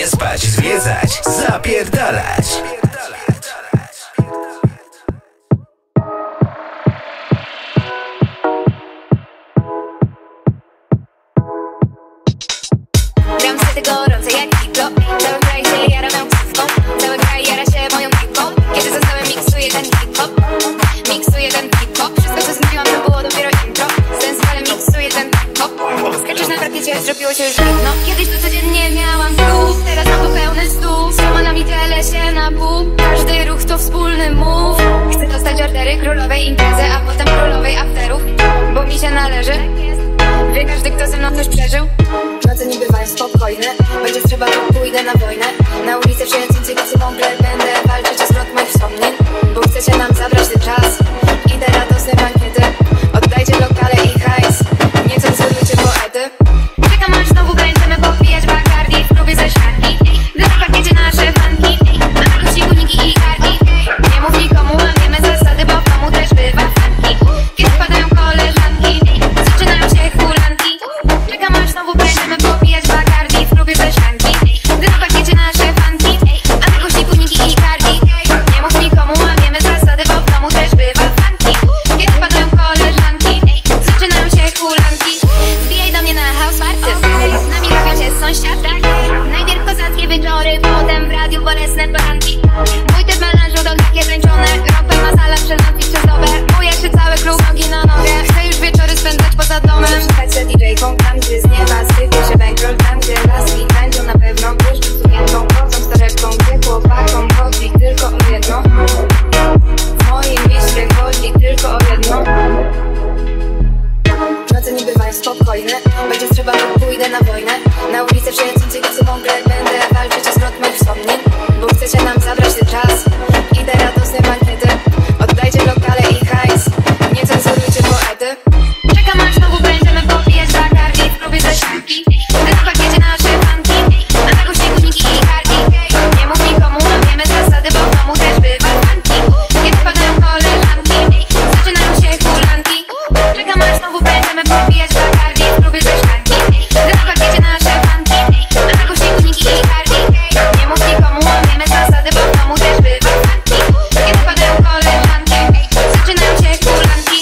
Nie spać, zwiedzać, zapierdalać. Gram sety gorące jak hip-hop. Cały kraj się jara moją ksywką. Cały kraj jara się moją piłką. Kiedy zostałem miksuję ten hip-hop. Miksuję ten hip-hop. Wszystko co zmówiłam to było dopiero intro. Sensowale miksuję ten hip-hop. Skaczesz na parkiecie, zrobiło się już widno. Kiedyś to codziennie miałam klub. Teraz mam tu pełny stół. Złamana dzielę się na pół. Każdy ruch to wspólny move. Chcę dostać ordery królowej imprezy, a potem królowej afterów. Bo mi się należy. Wie każdy, kto ze mną coś przeżył. Noce nie bywają spokojne. Będzie trzeba, to pójdę na wojnę. Na ulicę przyjaciółcy nocy wągle. Będę walczyć o zwrot moich wspomnień. Bo chcecie nam zabrać ten czas. Idę radosne bankiety. Oddajcie lokale i hajs. Nie cenzurujcie poety. Czekam aż znowu będziemy popijać Bacardi w klubie ze szklanki. Gdy w pakiecie nasze fanki. Mamy ludziki, uniki i karki. Nie mów nikomu, łamiemy zasady, bo w domu też bywa fanki. Kiedy wpadają koleżanki, zaczynają się hulanki. Czekam aż znowu będziemy popijać Bacardi w klubie ze szklanki. Gdy w pakiecie nasze fanki. Mamy ludziki, uniki i karki. Nie mów nikomu, łamiemy zasady, bo w domu też bywa fanki. Kiedy wpadają koleżanki, zaczynają się hulanki. Wbijaj do mnie na house party. Z nami robią się sąsiad. Najpierw kozackie wieczory, potem w radiu bolesne poranki. Mój typ melanżu to takie tańczone. Rok pełna sala przez noc i przez dobę. Buje się cały klub, nogi na nogę. Chcę już wieczory spędzać poza domem. Słuchać se DJ-ką, tam gdzie z nieba sypie się bankroll. Tam gdzie laski tańczą na pewno. Błyszczą sukienką, chodzą z torebką. Gdzie chłopakom chodzi tylko o jedno. W moim mieście chodzi tylko o jedno. Noce nie bywają spokojne. Będzie trzeba, to pójdę na wojnę. Na ulicę przyjaciółcy nocy wągle. Będę walczyć o zwrot moich wspomnień. Bo chcecie nam zabrać ten czas. Idę radosne bankiety. Oddajcie lokale i hajs. Nie cenzurujcie poety. Czekam aż znowu będziemy popijać Bacardi w klubie ze szklanki. Gdy w pakiecie nasze fanki. A na głośniku uniki i karki. Nie mów nikomu, łamiemy zasady, bo w domu też bywa fanki. Kiedy wpadają koleżanki, zaczynają się hulanki. Czekam aż znowu będziemy popijać Bacardi w klubie ze szklanki. Gdy w pakiecie nasze fanki. A na głośniku uniki i karki. Nie mów nikomu, łamiemy zasady, bo w domu też bywa fanki. Kiedy wpadają koleżanki, zaczynają się hulanki.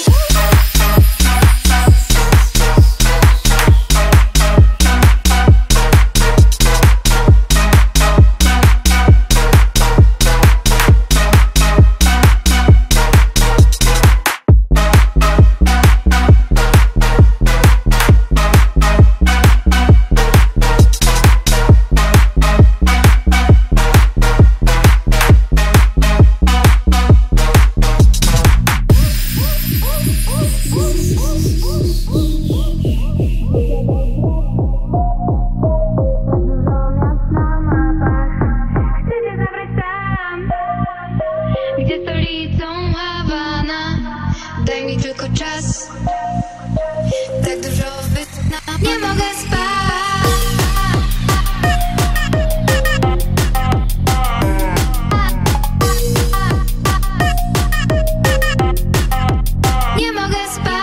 Chcecie zabrać tam, gdzie stolicą Hawana. Daj mi tylko czas. Tak dużo wyznam. Nie mogę spać. Nie mogę spać.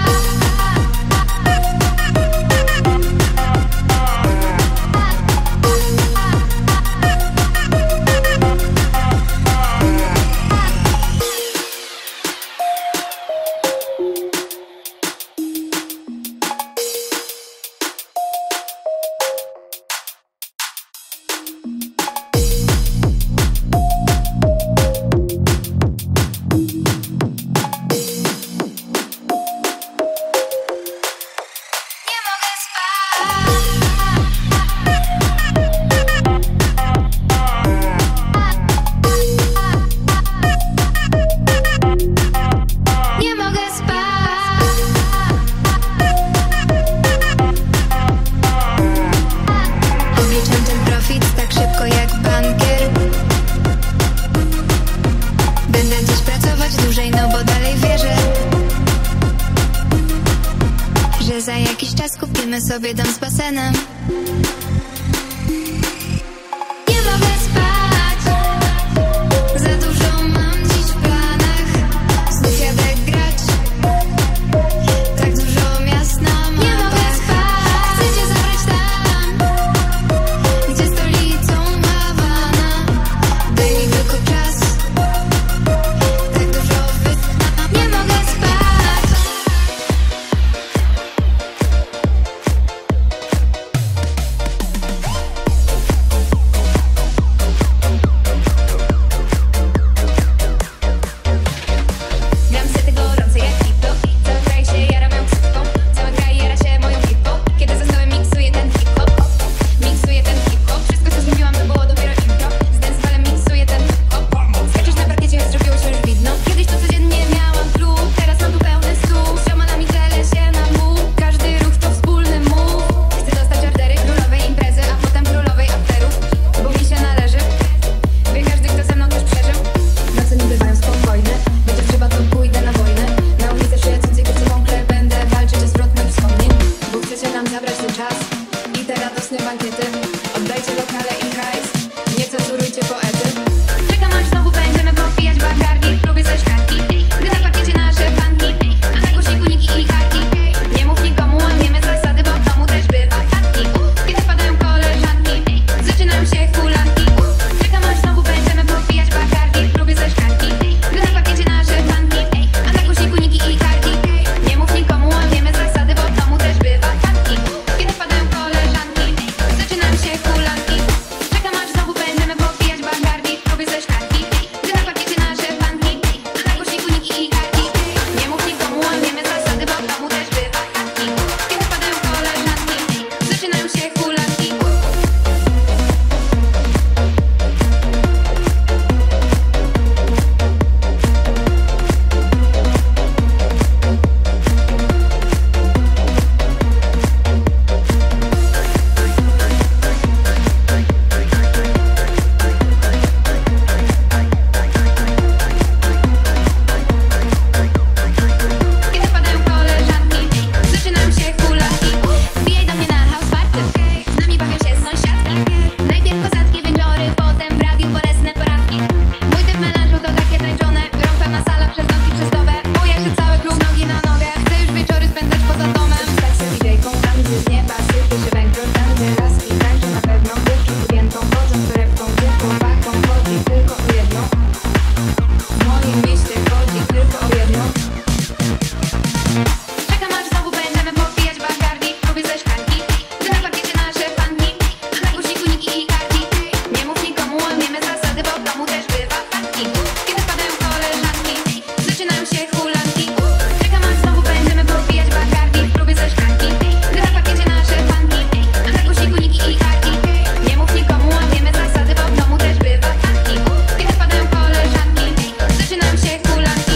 Za jakiś czas kupimy sobie dom z basenem. Nie mogę spać. Za dużo mam dziś w planach. Znów jadę grać. Tak dużo miast na mapach. Nie mogę spać. Chcecie zabrać tam, gdzie stolica Oddajcie lokale i hajs, nie cenzurujcie poety. Czekam aż znowu będziemy popijać bakardi w klubie ze szklanki. Gdy na pakiecie nasze fanki, a na głośniku niki i kartki. Nie mów nikomu, łamiemy zasady, bo w domu też bywa fatki. Kiedy wpadają koleżanki, zaczynają się hulanki. Czekam aż znowu będziemy popijać bakardi w klubie ze szklanki. Gdy na pakiecie nasze fanki, a na głośniku niki i kartki. Nie mów nikomu, łamiemy zasady, bo w domu też bywa fatki. Kiedy wpadają koleżanki, zaczynają się hulanki. Czekam aż znowu będziemy popijać bakardi w klubie ze szklanki. Gdy na pakiecie nasze fanki, a na głośniku niki i kartki. Nie mów nikomu, łamiemy zasady, bo w domu też bywa fatki. Kiedy wpadają koleżanki, zaczynają się hulanki. Kiedy wpadają koleżanki, zaczynają się hulanki. Wbijaj do mnie na house party, z nami bawią się sąsiadki. Najpierw kozackie wieczory, potem w radiu bolesne poranki. Mój typ melanżu to takie tańczone, grą pełna sala przez noc i przez dobę. Buja się cały klub, nogi na nogę, chcę już wieczory spędzać poza domem. Stać się DJ-ką tam, gdzie z nieba sypie się węgiel, tam gdzie laski tańczą na pewno. Dziewczyn klientą chodzą z torebką, gdzie chłopakom chodzi tylko o jedno. W moim mieście chodzi tylko o jedno. Czekam aż znowu będziemy popijać bakardi w klubie ze szklanki. Gdy na pakiecie nasze fanki, a na głośniku niki i kartki. Nie mów nikomu, łamiemy zasady, bo w domu też bywa fatki. Kiedy wpadają koleżanki, zaczynają się hulanki. Czekam aż znowu będziemy popijać bakardi w klubie ze szklanki. Gdy na pakiecie nasze fanki, a na głośniku niki i kartki. Nie mów nikomu, łamiemy zasady, bo w domu też bywa fatki. Kiedy wpadają koleżanki, zaczynają się hulanki.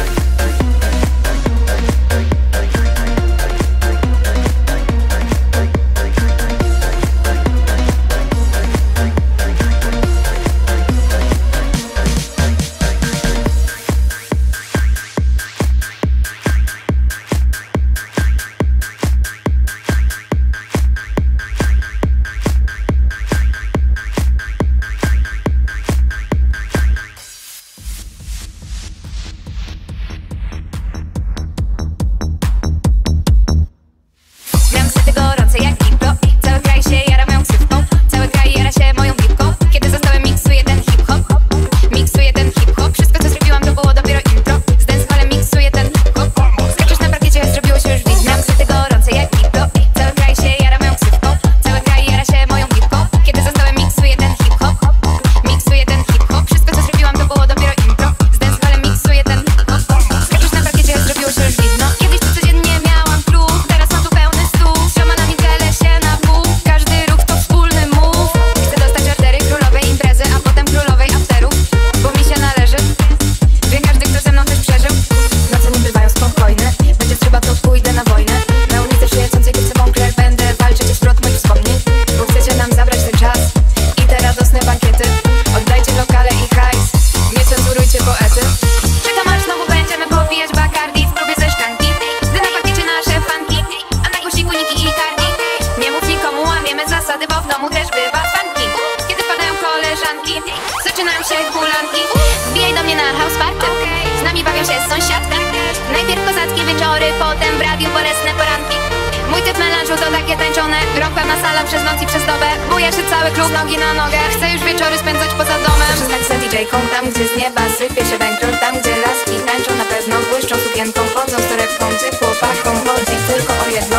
Gram sety gorące jak hip-hop. Cały kraj się jara moją ksywką. Cały kraj jara się moją piłką. Kiedy za stołem miksuję ten hip-hop. Miksuję ten hip-hop. Wszystko co zrobiłam to było dopiero intro. Z dancehallem miksuję ten hip-hop. Skaczesz na parkiecie, zrobiło się już widno. Gram sety gorące jak hip-hop. Cały kraj się jara moją ksywką. Cały kraj jara się moją piłką. Kiedy za stołem miksuję ten hip-hop. Miksuję ten hip-hop. Wszystko co zrobiłam to było dopiero intro. Z dancehallem miksuję ten hip-hop. Skaczesz na parkiecie, zrobiło się już widno. Kiedyś tu codziennie miałam klub. Teraz mam tu pełny stół. Z ziomanami dzielę się na pół. Każdy ruch to wspólny move. Chcę dostać ordery królowej imprezy, a potem królowej afterów. Bo mi się należy. Wie każdy, kto ze mną też przeżył. Noce nie bywają spokojne. Będzie trzeba, to pójdę na wojnę. Na ulicy przyjecącej kupcy Moncler będę walczyć o zwrot moich wspomnień. Bo chcecie nam zabrać ten czas i te radosne bankiety. Oddajcie lokale i hajs, nie cenzurujcie poety. Czekam aż znowu będziemy popijać bakardi w klubie ze szklanki. Gdy na pakiecie nasze fanki, a na głośniku niki i kartki. Nie mów nikomu, łamiemy zasady, bo w domu też bywa fanki. Kiedy wpadają koleżanki, zaczynają się hulanki. Wbijaj do mnie na house party, z nami bawią się sąsiadki. Najpierw kozackie wieczory, potem w radiu bolesne poranki. Mój typ melanżu to takie tańczone, grą pełna sala przez noc i przez dobę. Buja się cały klub, nogi na nogę, chcę już wieczory spędzać poza domem. Przestać se DJ-ką tam, gdzie z nieba sypie się węgiel, tam gdzie laski tańczą na pewno, błyszczą sukienką, chodzą z torebką, gdzie chłopakom chodzi tylko o jedno.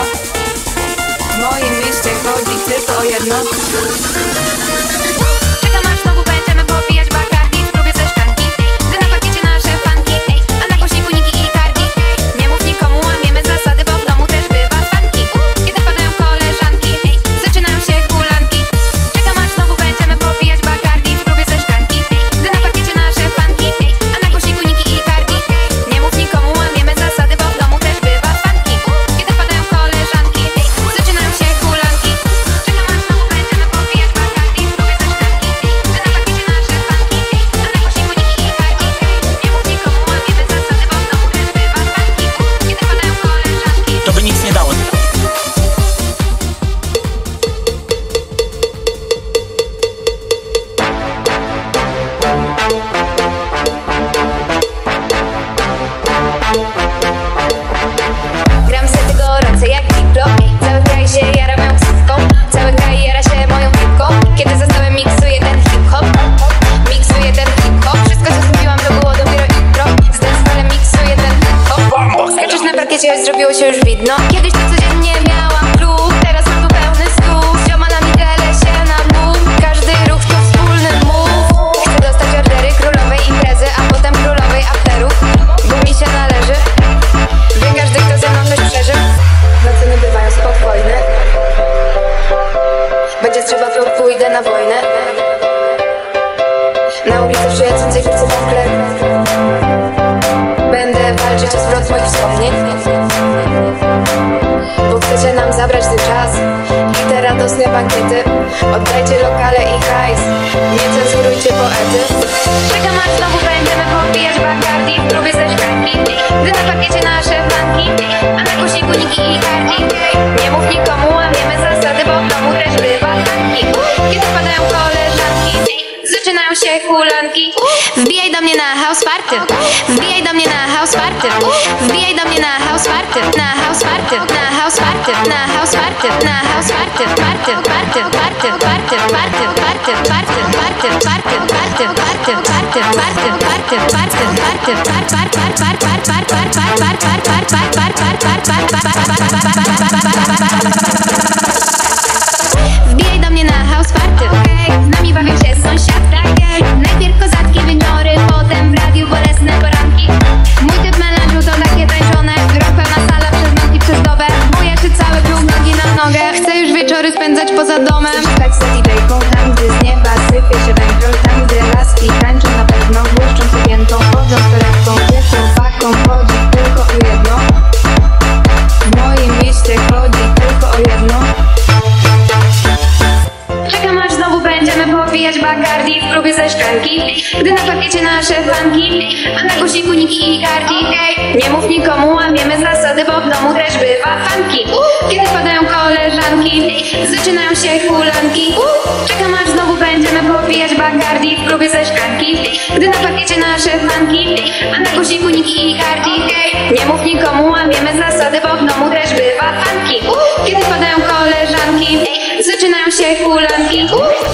W moim mieście chodzi tylko o jedno. Czekam aż znowu będziemy popijać bakardi w klubie ze szklanki. Gdy na pakiecie nasze fanki, a na głośniku niki i kartki. Nie mów nikomu, łamiemy zasady, bo w domu też bywa fanki. Kiedy wpadają koleżanki, zaczynają się hulanki. Czekam aż znowu będziemy popijać bakardi w klubie ze szklanki. Gdy na pakiecie nasze fanki, a na głośniku niki i kartki. Nie mów nikomu, łamiemy zasady, bo w domu też bywa fanki. Kiedy wpadają koleżanki, zaczynają się hulanki. Czekam aż znowu będziemy popijać bakardi w klubie ze pójdę na wojnę. Na ulicy przyjacącej kurcy Moncler będę walczyć o zwrot moich wspomnień, bo chcecie nam zabrać ten czas i te radosne bankiety. Oddajcie lokale i hajs, nie cenzurujcie poety. Czekam aż znowu będziemy popijać Bacardi w próbie ze szklanki, gdy na pakiecie nasze flanki, a na głośniku Niki i Cardi. Nie mów nikomu, łamiemy zasady, bo w domu też bywa tanki. Kiedy padają koleżanki, zaczynają się hulanki. Wbijaj do mnie na house party, wbijaj do mnie na house party, wbijaj do mnie na house party, na house party, na house party, na house party, na house party, party, party, party, party, party, party, party, party, party, party, party, party, party, wbijaj do mnie na house party, z nami bawią się sąsiadki. Najpierw kozackie wyniory, potem w radiu bolesne poranki. Mój typ melanżu to takie tańczone, rok pełna sala przez nogi przez dobę. Bujaczy cały klub nogi na nogę, chcę już wieczory spędzać poza domem. Szukać za DJ-ką tam, gdzie z nieba sypie się węgiel, tam gdzie laski tańczą na pewno, błyszczą sukienką, chodzą z torebką, gdzie chłopakom chodzi tylko o jedno. W moim mieście chodzi tylko o jedno. Czekam aż znowu będziemy popijać Bacardi w próbie ze szklanki, gdy na pakiecie nasze fanki, a na głośniku Niki i Cardi. Nie mów nikomu, łamiemy zasady, bo w domu też bywa fanki. Kiedy padają koleżanki, zaczynają się hulanki. Czekam aż znowu będziemy popijać Bacardi w próbie ze szklanki, gdy na pakiecie nasze fanki, a na głośniku Niki i Cardi. Nie mów nikomu, łamiemy zasady, bo w domu też bywa fanki. Kiedy padają koleżanki, zaczynają się hulanki.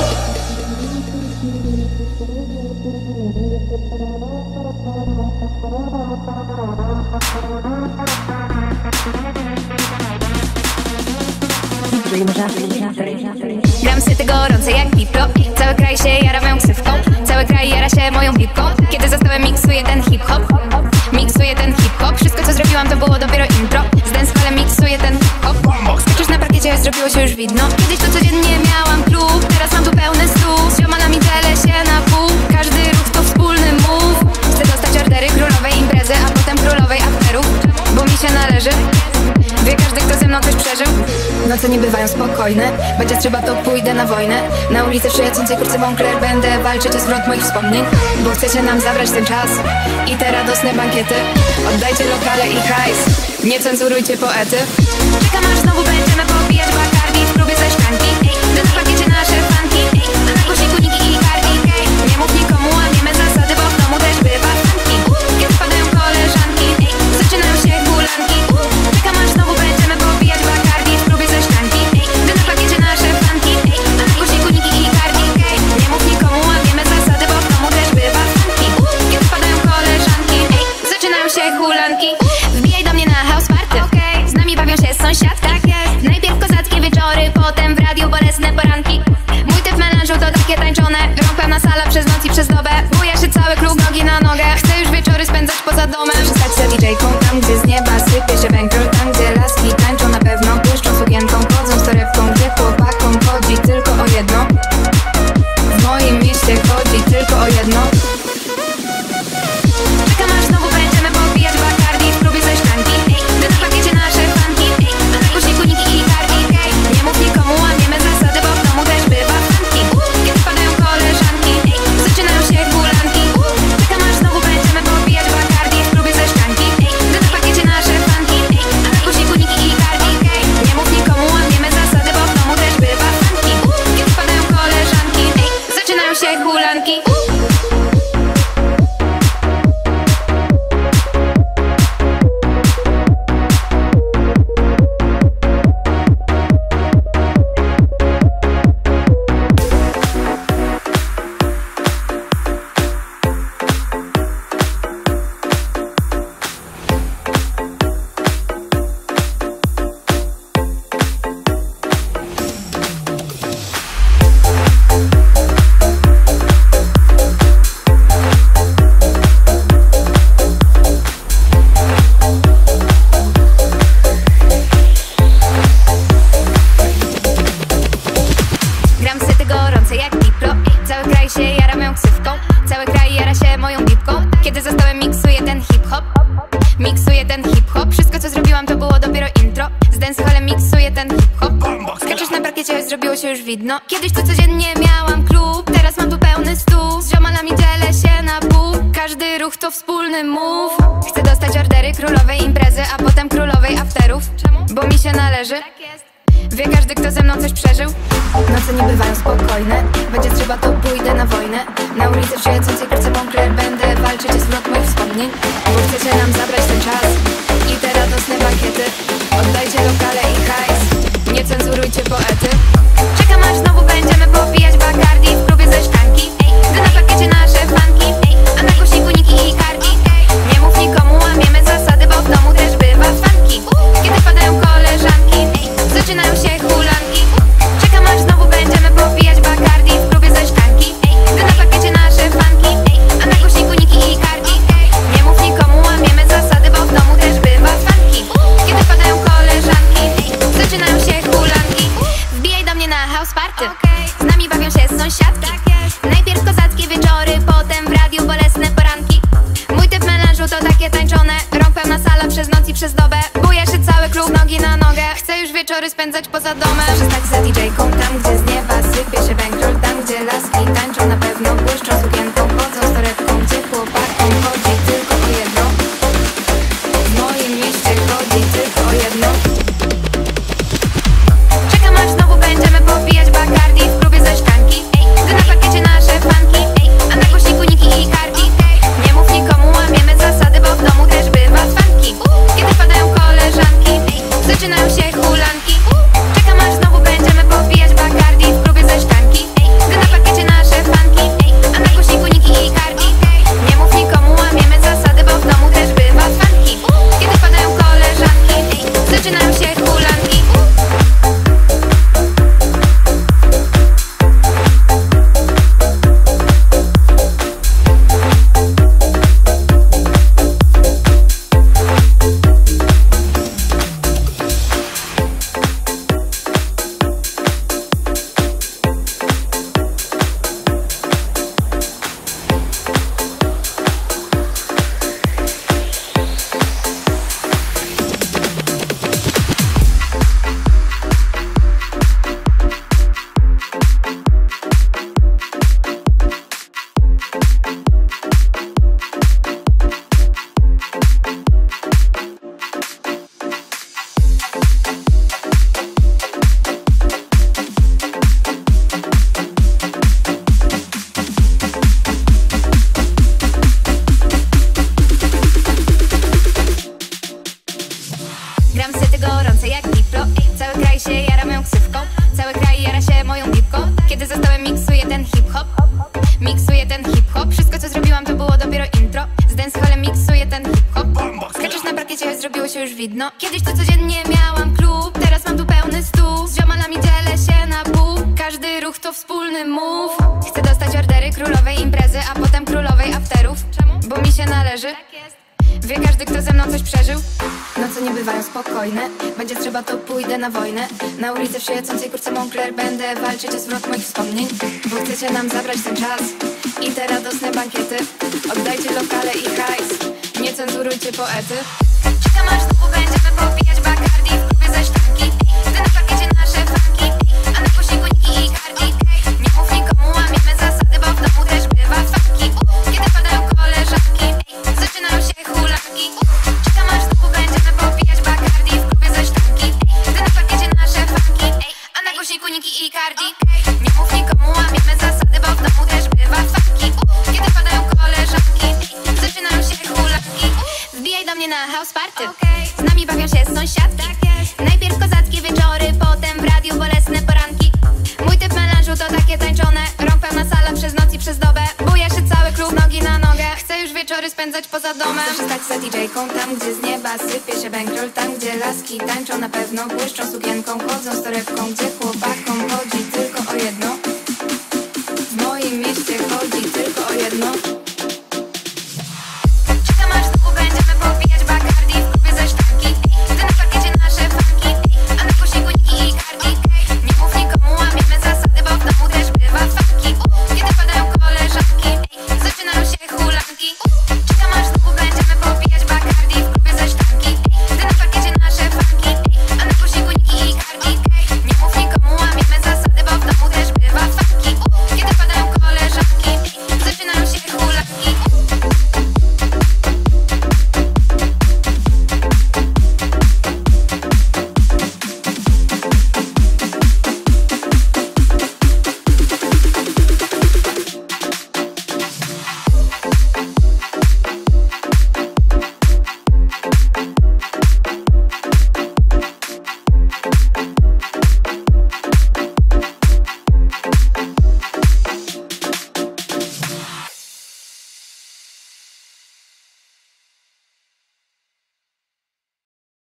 Gram syty gorące jak piwko, cały kraj się jara moją ksywką, cały kraj jara się moją piwką. Kiedy zostałem miksuję ten hip-hop, miksuję ten hip-hop. Wszystko co zrobiłam to było dopiero intro, z dancehallem miksuję ten hip-hop. Skoczysz na parkiecie, zrobiło się już widno. Kiedyś to codziennie miałam klub, teraz mam tu pełny stół. Z ziomalami dzielę się na pół, każdy ruch to wspólny move. Chcę dostać ordery królowej imprezy, a potem królowej afterów, bo mi się należy. Wie każdy, kto ze mną coś przeżył. Noce nie bywają spokojne, będzie trzeba to pójdę na wojnę. Na ulicy przyjacącej kurcy Moncler będę walczyć o zwrot moich wspomnień, bo chcecie nam zabrać ten czas i te radosne bankiety. Oddajcie lokale i hajs, nie cenzurujcie poety. Czekam aż znowu będziemy popijać Bacardi w próbie ze szklanki, gdy na pakiecie nasze fanki, a na głośniku Niki i Cardi. Nie mów nikomu, łamiemy zasady, bo w domu też bywa fanki. Kiedy padają koleżanki, zaczynają się hulanki. Czekam aż znowu będziemy popijać Bacardi w próbie ze szklanki, gdy na pakiecie nasze fanki, a na głośniku Niki i Cardi. Nie mów nikomu, łamiemy zasady, bo w domu też bywa fanki. Kiedy padają koleżanki, zaczynają się hulanki. Wbijaj do mnie na house party, z nami bawią się sąsiadki. Najpierw kozackie wieczory, potem w radiu bolesne poranki. Mój typ melanżu to takie tańczone, rąk pełna sala przez noc i przez dobę. Bujaszy cały klub nogi na nogę, chcę już wieczory spędzać poza domem. Przystać za DJ-ką tam, gdzie z nieba sypie się węgiel, tam gdzie laski tańczą na pewno, błyszczą sukienką, chodzą z torebką, gdzie chłopakom chodzi tylko o jedno. W moim mieście chodzi tylko o jedno. Czekam aż znowu będziemy popijać Bacardi w próbie ze szklanki, gdy na pakiecie nasze fanki, a na głośniku Niki i Cardi. Nie mów nikomu, łamiemy zasady, bo w domu też bywa fanki. Kiedy padają koleżanki, zaczynają się hulanki. Czekam aż znowu będziemy popijać Bacardi w próbie ze szklanki, gdy na pakiecie nasze fanki, a na głośniku Niki i Cardi. Nie mów nikomu, łamiemy zasady, bo w domu też bywa fanki. Kiedy padają koleżanki, zaczynają się hulanki. gorące jak diplo. Cały kraj się jara moją ksywką, cały kraj jara się moją bibką. Kiedy zostałem miksuję ten hip-hop, miksuję ten hip-hop. Wszystko co zrobiłam to było dopiero intro. Z dancehallem miksuję ten hip-hop. Skaczesz na parkiecie, choć zrobiło się już widno. Kiedyś tu codziennie miałam klub, teraz mam tu pełny stół. Z ziomalami dzielę się na pół, każdy ruch to wspólny move. Chcę dostać ordery królowej imprezy, a potem królowej afterów. Bo mi się należy. Wie każdy, kto ze mną coś przeżył. Noce nie bywają spokojne, będzie trzeba to pójdę na wojnę. Na ulicy w żyjącej kurce Moncler będę walczyć o zwrot moich wspomnień. Bo chcecie nam zabrać ten czas i te radosne bankiety. Oddajcie lokale i hajs, nie cenzurujcie poety. Czekam aż znowu będziemy popijać Bacardi w klubie ze szklanki. Gdy na parkiecie nasze fanki, a na głośniku Niki i Cardi. Nie mów nikomu, łamiemy zasady, bo w domu też bywa funky. Kiedy padają koleżanki, zaczynają się hulanki. Czekam aż znowu będziemy popijać Bacardi w klubie ze szklanki. Gdy na parkiecie nasze fanki, a na głośniku Niki i Cardi. Nie mów nikomu, łamiemy zasady, bo w domu też bywa funky. Kiedy padają koleżanki, zaczynają się hulanki. Wbijaj do mnie na house party, z nami bawią się sąsiadki. Najpierw kozackie wieczory, potem w radiu bolesne poranki. Mój typ melanżu to takie tańczone, rąk pełna sala przez noc i przez dobę. Buje się cały klub, nogi na nogę. Chcę już wieczory spędzać poza domem. Przestać za DJ-ką, tam gdzie z nieba sypie się bankroll. Tam gdzie laski tańczą na pewno, błyszczą sukienką, chodzą z torebką. Gdzie chłopakom chodzi tylko o jedno, w moim mieście chodzi tylko o jedno. Czekam aż znowu będziemy popijać Bacardi w klubie ze szklanki. Gdy na parkiecie nasze fanki, a na głośniku Niki i Cardi. Nie mów nikomu, łamiemy zasady, bo w domu też bywa funky. Kiedy padają koleżanki, zaczynają się hulanki. Czekam aż znowu będziemy popijać Bacardi w klubie ze szklanki. Gdy na parkiecie nasze fanki, a na głośniku Niki i Cardi. Nie mów nikomu, łamiemy zasady, bo w domu też bywa funky. Kiedy padają koleżanki, zaczynają się hulanki. Gram sety gorące jak diplo, cały kraj się jara moją ksywką, cały kraj jara się moją bibką. Kiedy zostałem miksuję ten hip-hop, miksuję ten hip-hop. Wszystko co zrobiłam to było dopiero intro. Z dancehallem miksuję ten hip-hop. Skaczesz na parkiecie, choć zrobiło się już widno. Kiedyś tu codziennie miałam klub, teraz mam tu pełny stół. Z ziomalami dzielę się na pół, każdy ruch to wspólny move. Chcę dostać ordery królowej imprezy, a potem królowej afterów. Bo mi się należy. Wie każdy, kto ze mną coś przeżył. Noce nie bywają spokojne, będzie trzeba to pójdę na wojnę. Na ulicy w żyjącej kurce Moncler będę walczyć o zwrot moich wspomnień. Bo chcecie nam zabrać ten czas i te radosne bankiety. Oddajcie lokale i hajs, nie cenzurujcie poety. Czekam aż znowu będziemy popijać Bacardi w klubie ze szklanki. Gdy na parkiecie nasze fanki, a na głośniku Niki i Cardi. Nie mów nikomu, łamiemy zasady, bo w domu też bywa funky. Kiedy padają koleżanki, zaczynają się hulanki. Czekam aż znowu będziemy popijać Bacardi w klubie ze szklanki. Gdy na parkiecie nasze fanki, a na głośniku Niki i Cardi. Nie mów nikomu, łamiemy zasady, bo w domu też bywa funky. Kiedy padają koleżanki, zaczynają się hulanki. Wbijaj do mnie na house party, z nami bawią się sąsiadki. Najpierw kozackie wieczory, potem w radiu bolesne poranki. Mój typ melanżu to takie tańczone, rąk pełna sala przez noc i przez dobę. Buje się cały klub, nogi na nogę. Chcę już wieczory spędzać poza domem. Chcę stać za DJ-ką, tam gdzie z nieba sypie się bankroll. Tam gdzie laski tańczą na pewno, błyszczą sukienką, chodzą z torebką. Gdzie chłopakom chodzi tylko o jedno,